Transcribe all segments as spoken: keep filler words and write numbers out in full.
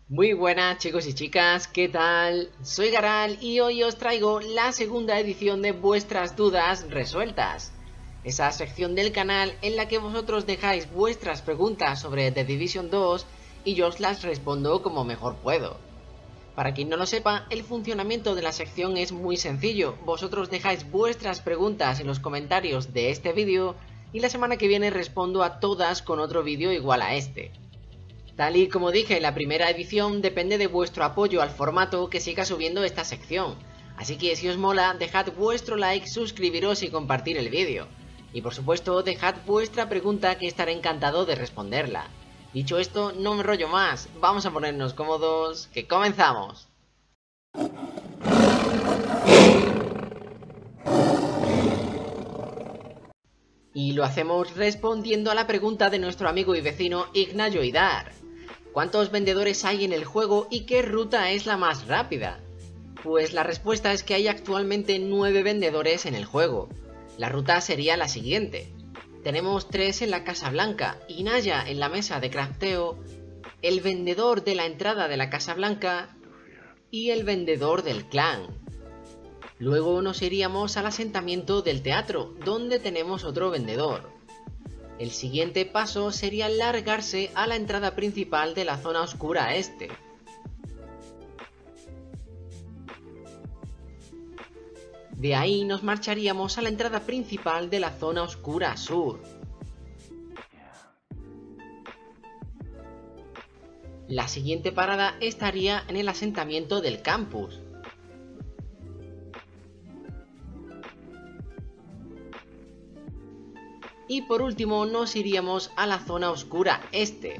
Muy buenas chicos y chicas, ¿qué tal? Soy Garal y hoy os traigo la segunda edición de vuestras dudas resueltas. Esa sección del canal en la que vosotros dejáis vuestras preguntas sobre The Division dos y yo os las respondo como mejor puedo. Para quien no lo sepa, el funcionamiento de la sección es muy sencillo. Vosotros dejáis vuestras preguntas en los comentarios de este vídeo y la semana que viene respondo a todas con otro vídeo igual a este. Tal y como dije en la primera edición, depende de vuestro apoyo al formato que siga subiendo esta sección. Así que si os mola, dejad vuestro like, suscribiros y compartir el vídeo. Y por supuesto, dejad vuestra pregunta que estaré encantado de responderla. Dicho esto, no me enrollo más, vamos a ponernos cómodos, que comenzamos. Y lo hacemos respondiendo a la pregunta de nuestro amigo y vecino Ignacio Idar. ¿Cuántos vendedores hay en el juego y qué ruta es la más rápida? Pues la respuesta es que hay actualmente nueve vendedores en el juego. La ruta sería la siguiente. Tenemos tres en la Casa Blanca, Inaya en la mesa de crafteo, el vendedor de la entrada de la Casa Blanca y el vendedor del clan. Luego nos iríamos al asentamiento del teatro, donde tenemos otro vendedor. El siguiente paso sería largarse a la entrada principal de la zona oscura este. De ahí nos marcharíamos a la entrada principal de la zona oscura sur. La siguiente parada estaría en el asentamiento del campus. Y por último nos iríamos a la zona oscura este.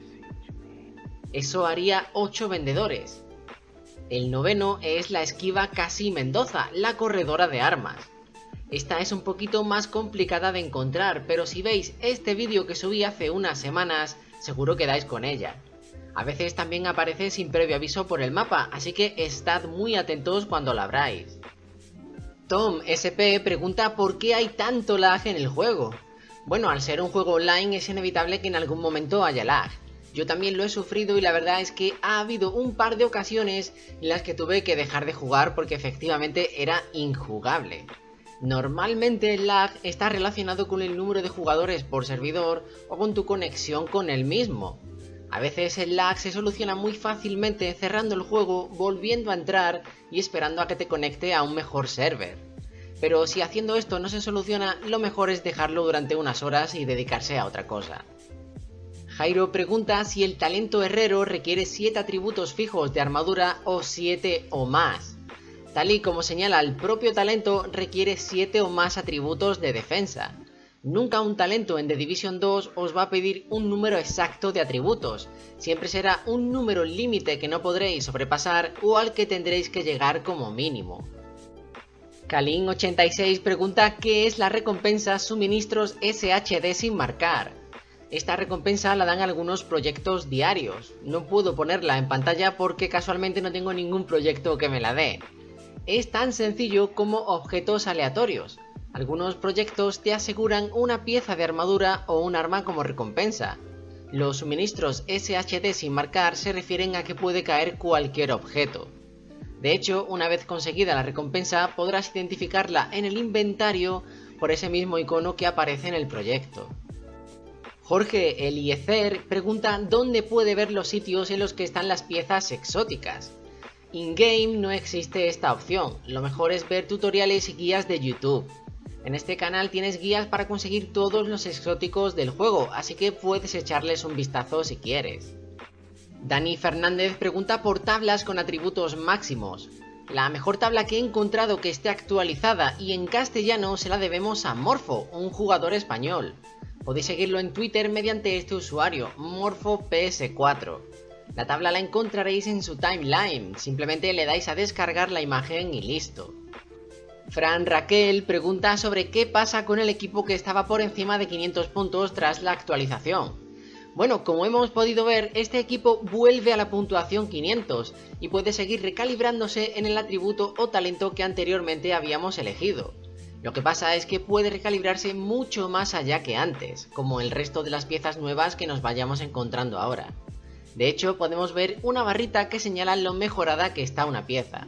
Eso haría ocho vendedores. El noveno es la esquiva Casi Mendoza, la corredora de armas. Esta es un poquito más complicada de encontrar, pero si veis este vídeo que subí hace unas semanas, seguro que dais con ella. A veces también aparece sin previo aviso por el mapa, así que estad muy atentos cuando la abráis. Tom S P pregunta por qué hay tanto lag en el juego. Bueno, al ser un juego online es inevitable que en algún momento haya lag. Yo también lo he sufrido y la verdad es que ha habido un par de ocasiones en las que tuve que dejar de jugar porque efectivamente era injugable. Normalmente el lag está relacionado con el número de jugadores por servidor o con tu conexión con el mismo. A veces el lag se soluciona muy fácilmente cerrando el juego, volviendo a entrar y esperando a que te conecte a un mejor server. Pero si haciendo esto no se soluciona, lo mejor es dejarlo durante unas horas y dedicarse a otra cosa. Jairo pregunta si el talento herrero requiere siete atributos fijos de armadura o siete o más. Tal y como señala el propio talento, requiere siete o más atributos de defensa. Nunca un talento en The Division dos os va a pedir un número exacto de atributos, siempre será un número límite que no podréis sobrepasar o al que tendréis que llegar como mínimo. Kalin ochenta y seis pregunta qué es la recompensa suministros S H D sin marcar. Esta recompensa la dan algunos proyectos diarios. No puedo ponerla en pantalla porque casualmente no tengo ningún proyecto que me la dé. Es tan sencillo como objetos aleatorios. Algunos proyectos te aseguran una pieza de armadura o un arma como recompensa. Los suministros S H D sin marcar se refieren a que puede caer cualquier objeto. De hecho, una vez conseguida la recompensa, podrás identificarla en el inventario por ese mismo icono que aparece en el proyecto. Jorge Eliezer pregunta dónde puede ver los sitios en los que están las piezas exóticas. In-game no existe esta opción, lo mejor es ver tutoriales y guías de YouTube. En este canal tienes guías para conseguir todos los exóticos del juego, así que puedes echarles un vistazo si quieres. Dani Fernández pregunta por tablas con atributos máximos. La mejor tabla que he encontrado que esté actualizada y en castellano se la debemos a Morfo, un jugador español. Podéis seguirlo en Twitter mediante este usuario, Morfo P S cuatro. La tabla la encontraréis en su timeline, simplemente le dais a descargar la imagen y listo. Fran Raquel pregunta sobre qué pasa con el equipo que estaba por encima de quinientos puntos tras la actualización. Bueno, como hemos podido ver, este equipo vuelve a la puntuación quinientos y puede seguir recalibrándose en el atributo o talento que anteriormente habíamos elegido. Lo que pasa es que puede recalibrarse mucho más allá que antes, como el resto de las piezas nuevas que nos vayamos encontrando ahora. De hecho, podemos ver una barrita que señala lo mejorada que está una pieza.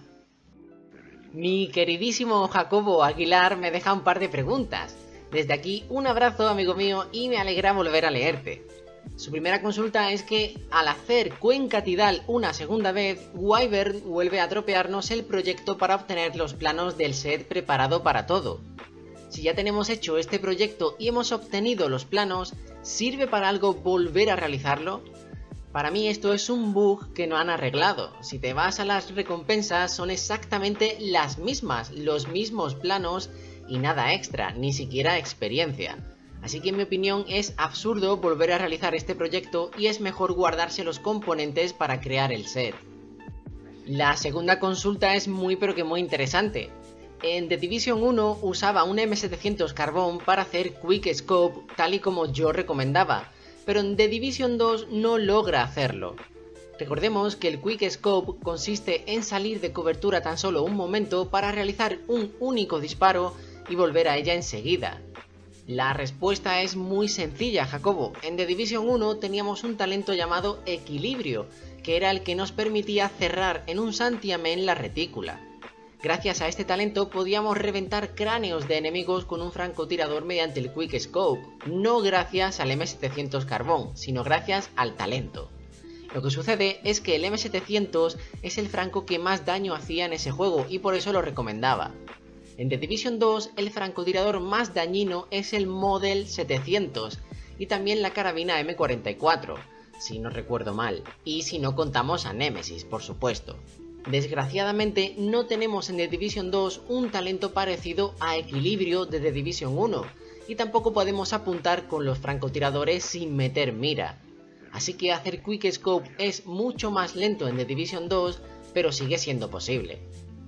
Mi queridísimo Jacobo Aguilar me deja un par de preguntas. Desde aquí, un abrazo, amigo mío, y me alegra volver a leerte. Su primera consulta es que, al hacer Cuenca Tidal una segunda vez, Wyvern vuelve a dropearnos el proyecto para obtener los planos del set preparado para todo. Si ya tenemos hecho este proyecto y hemos obtenido los planos, ¿sirve para algo volver a realizarlo? Para mí esto es un bug que no han arreglado. Si te vas a las recompensas son exactamente las mismas, los mismos planos y nada extra, ni siquiera experiencia. Así que en mi opinión es absurdo volver a realizar este proyecto y es mejor guardarse los componentes para crear el set. La segunda consulta es muy pero que muy interesante. En The Division uno usaba un M setecientos Carbon para hacer Quick Scope tal y como yo recomendaba, pero en The Division dos no logra hacerlo. Recordemos que el Quick Scope consiste en salir de cobertura tan solo un momento para realizar un único disparo y volver a ella enseguida. La respuesta es muy sencilla, Jacobo. En The Division uno teníamos un talento llamado Equilibrio, que era el que nos permitía cerrar en un santiamén la retícula. Gracias a este talento podíamos reventar cráneos de enemigos con un francotirador mediante el Quick Scope, no gracias al M setecientos Carbón, sino gracias al talento. Lo que sucede es que el M setecientos es el franco que más daño hacía en ese juego y por eso lo recomendaba. En The Division dos el francotirador más dañino es el Model setecientos y también la carabina M cuarenta y cuatro, si no recuerdo mal, y si no contamos a Nemesis, por supuesto. Desgraciadamente no tenemos en The Division dos un talento parecido a Equilibrio de The Division uno y tampoco podemos apuntar con los francotiradores sin meter mira. Así que hacer Quick Scope es mucho más lento en The Division dos, pero sigue siendo posible.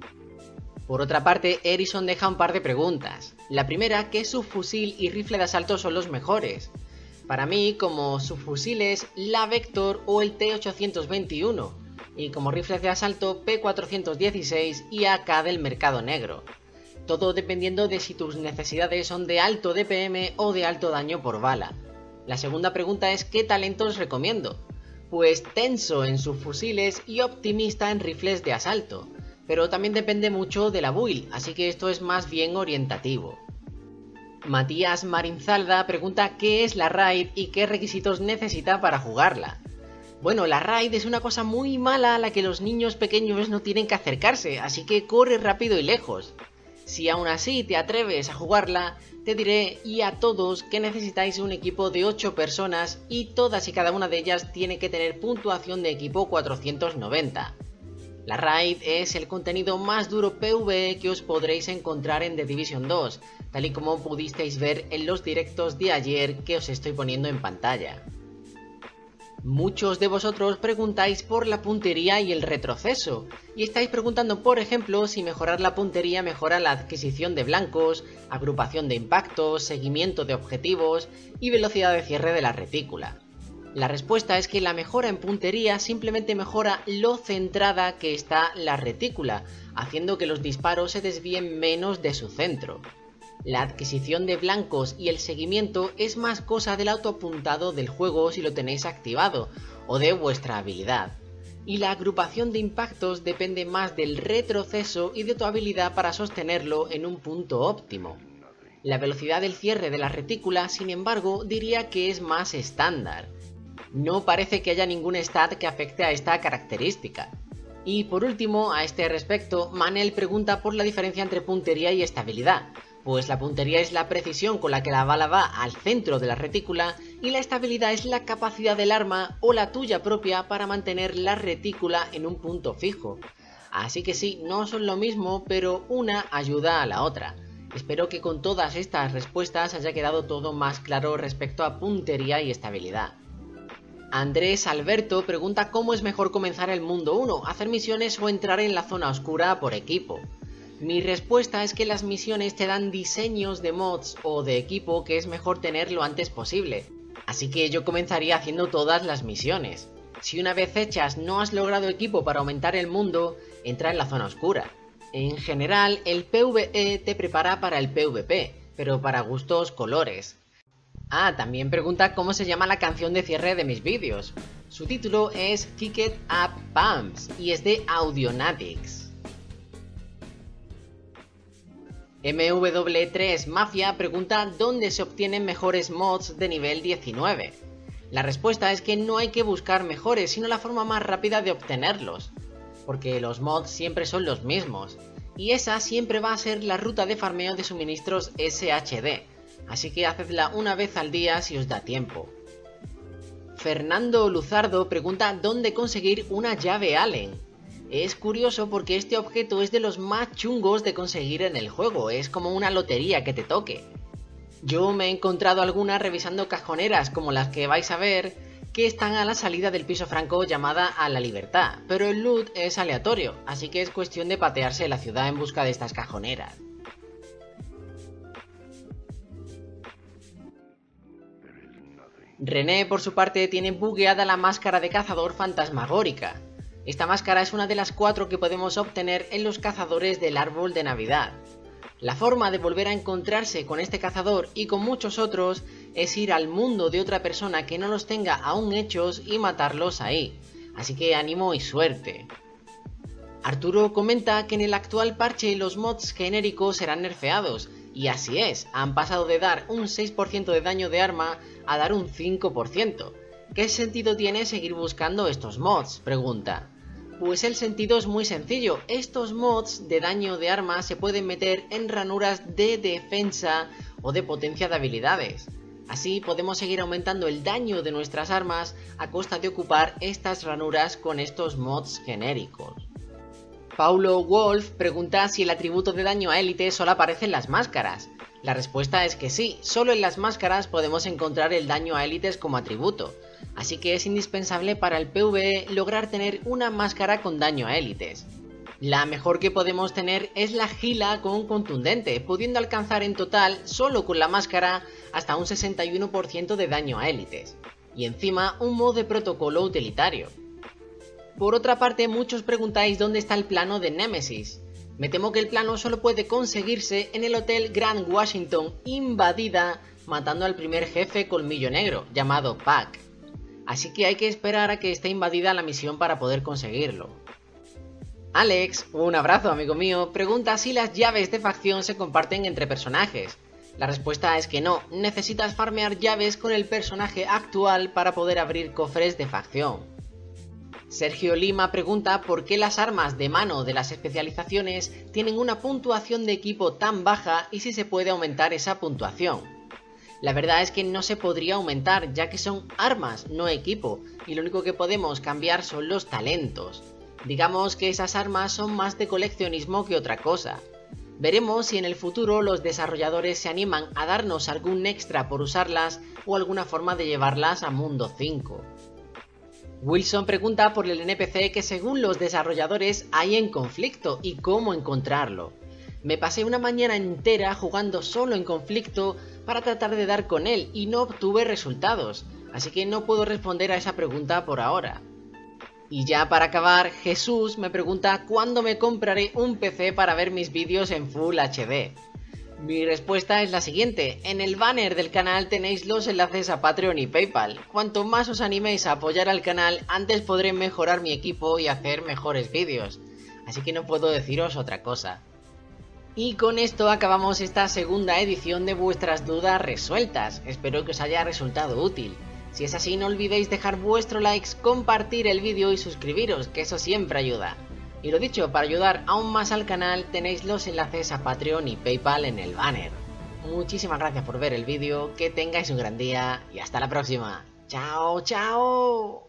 Por otra parte, Erison deja un par de preguntas. La primera, ¿qué subfusil y rifle de asalto son los mejores? Para mí, como subfusiles, la Vector o el T ochocientos veintiuno, y como rifles de asalto P cuatrocientos dieciséis y A K del mercado negro. Todo dependiendo de si tus necesidades son de alto D P M o de alto daño por bala. La segunda pregunta es ¿qué talentos recomiendo? Pues Tenso en subfusiles y Optimista en rifles de asalto, pero también depende mucho de la build, así que esto es más bien orientativo. Matías Marinzalda pregunta qué es la raid y qué requisitos necesita para jugarla. Bueno, la raid es una cosa muy mala a la que los niños pequeños no tienen que acercarse, así que corre rápido y lejos. Si aún así te atreves a jugarla, te diré y a todos que necesitáis un equipo de ocho personas y todas y cada una de ellas tiene que tener puntuación de equipo cuatrocientos noventa. La raid es el contenido más duro PvE que os podréis encontrar en The Division dos, tal y como pudisteis ver en los directos de ayer que os estoy poniendo en pantalla. Muchos de vosotros preguntáis por la puntería y el retroceso, y estáis preguntando por ejemplo si mejorar la puntería mejora la adquisición de blancos, agrupación de impactos, seguimiento de objetivos y velocidad de cierre de la retícula. La respuesta es que la mejora en puntería simplemente mejora lo centrada que está la retícula, haciendo que los disparos se desvíen menos de su centro. La adquisición de blancos y el seguimiento es más cosa del autoapuntado del juego si lo tenéis activado, o de vuestra habilidad. Y la agrupación de impactos depende más del retroceso y de tu habilidad para sostenerlo en un punto óptimo. La velocidad del cierre de la retícula, sin embargo, diría que es más estándar. No parece que haya ningún stat que afecte a esta característica. Y por último, a este respecto, Manel pregunta por la diferencia entre puntería y estabilidad. Pues la puntería es la precisión con la que la bala va al centro de la retícula y la estabilidad es la capacidad del arma o la tuya propia para mantener la retícula en un punto fijo. Así que sí, no son lo mismo, pero una ayuda a la otra. Espero que con todas estas respuestas haya quedado todo más claro respecto a puntería y estabilidad. Andrés Alberto pregunta cómo es mejor comenzar el mundo uno, hacer misiones o entrar en la zona oscura por equipo. Mi respuesta es que las misiones te dan diseños de mods o de equipo que es mejor tener lo antes posible, así que yo comenzaría haciendo todas las misiones. Si una vez hechas no has logrado equipo para aumentar el mundo, entra en la zona oscura. En general, el PvE te prepara para el PvP, pero para gustos colores. Ah, también pregunta cómo se llama la canción de cierre de mis vídeos. Su título es Kicked Up Pumps y es de Audionatics. M W tres Mafia pregunta dónde se obtienen mejores mods de nivel diecinueve. La respuesta es que no hay que buscar mejores, sino la forma más rápida de obtenerlos, porque los mods siempre son los mismos, y esa siempre va a ser la ruta de farmeo de suministros S H D, así que hacedla una vez al día si os da tiempo. Fernando Luzardo pregunta dónde conseguir una llave Allen. Es curioso porque este objeto es de los más chungos de conseguir en el juego, es como una lotería que te toque. Yo me he encontrado algunas revisando cajoneras como las que vais a ver, que están a la salida del piso franco llamada A la Libertad, pero el loot es aleatorio, así que es cuestión de patearse la ciudad en busca de estas cajoneras. René, por su parte, tiene bugueada la máscara de cazador fantasmagórica. Esta máscara es una de las cuatro que podemos obtener en los cazadores del árbol de Navidad. La forma de volver a encontrarse con este cazador y con muchos otros es ir al mundo de otra persona que no los tenga aún hechos y matarlos ahí, así que ánimo y suerte. Arturo comenta que en el actual parche los mods genéricos serán nerfeados, y así es, han pasado de dar un seis por ciento de daño de arma a dar un cinco por ciento. ¿Qué sentido tiene seguir buscando estos mods?, pregunta. Pues el sentido es muy sencillo, estos mods de daño de arma se pueden meter en ranuras de defensa o de potencia de habilidades. Así podemos seguir aumentando el daño de nuestras armas a costa de ocupar estas ranuras con estos mods genéricos. Paulo Wolf pregunta si el atributo de daño a élite solo aparece en las máscaras. La respuesta es que sí, solo en las máscaras podemos encontrar el daño a élites como atributo, así que es indispensable para el PvE lograr tener una máscara con daño a élites. La mejor que podemos tener es la Gila con contundente, pudiendo alcanzar en total, solo con la máscara, hasta un sesenta y uno por ciento de daño a élites, y encima un mod de protocolo utilitario. Por otra parte, muchos preguntáis dónde está el plano de Nemesis. Me temo que el plano solo puede conseguirse en el Hotel Grand Washington invadida, matando al primer jefe colmillo negro, llamado Pac. Así que hay que esperar a que esté invadida la misión para poder conseguirlo. Alex, un abrazo amigo mío, pregunta si las llaves de facción se comparten entre personajes. La respuesta es que no, necesitas farmear llaves con el personaje actual para poder abrir cofres de facción. Sergio Lima pregunta por qué las armas de mano de las especializaciones tienen una puntuación de equipo tan baja y si se puede aumentar esa puntuación. La verdad es que no se podría aumentar ya que son armas, no equipo, y lo único que podemos cambiar son los talentos. Digamos que esas armas son más de coleccionismo que otra cosa. Veremos si en el futuro los desarrolladores se animan a darnos algún extra por usarlas o alguna forma de llevarlas a Mundo cinco. Wilson pregunta por el N P C que según los desarrolladores hay en conflicto y cómo encontrarlo. Me pasé una mañana entera jugando solo en conflicto para tratar de dar con él y no obtuve resultados, así que no puedo responder a esa pregunta por ahora. Y ya para acabar, Jesús me pregunta cuándo me compraré un P C para ver mis vídeos en Full H D. Mi respuesta es la siguiente, en el banner del canal tenéis los enlaces a Patreon y PayPal. Cuanto más os animéis a apoyar al canal, antes podré mejorar mi equipo y hacer mejores vídeos. Así que no puedo deciros otra cosa. Y con esto acabamos esta segunda edición de vuestras dudas resueltas. Espero que os haya resultado útil. Si es así, no olvidéis dejar vuestro like, compartir el vídeo y suscribiros, que eso siempre ayuda. Y lo dicho, para ayudar aún más al canal tenéis los enlaces a Patreon y PayPal en el banner. Muchísimas gracias por ver el vídeo, que tengáis un gran día y hasta la próxima. ¡Chao, chao!